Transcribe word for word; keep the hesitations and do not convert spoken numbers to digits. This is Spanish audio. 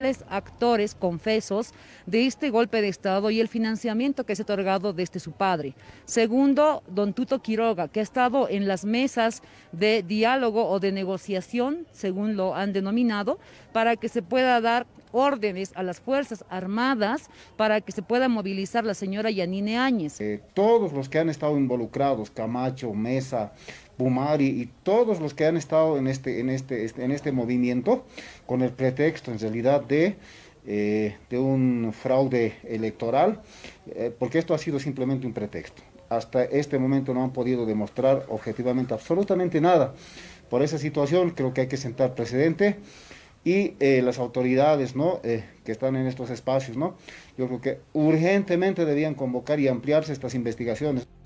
actores confesos de este golpe de Estado y el financiamiento que se ha otorgado desde su padre. Segundo, don Tuto Quiroga, que ha estado en las mesas de diálogo o de negociación, según lo han denominado, para que se pueda dar órdenes a las Fuerzas Armadas para que se pueda movilizar la señora Yanine Áñez. Eh, todos los que han estado involucrados, Camacho, Mesa, Pumari y todos los que han estado en este, en este, este- en este movimiento, con el pretexto en realidad de, eh, de un fraude electoral, eh, porque esto ha sido simplemente un pretexto. Hasta este momento no han podido demostrar objetivamente absolutamente nada. Por esa situación creo que hay que sentar precedente y eh, las autoridades, ¿no? Eh, que están en estos espacios, ¿no? Yo creo que urgentemente debían convocar y ampliarse estas investigaciones.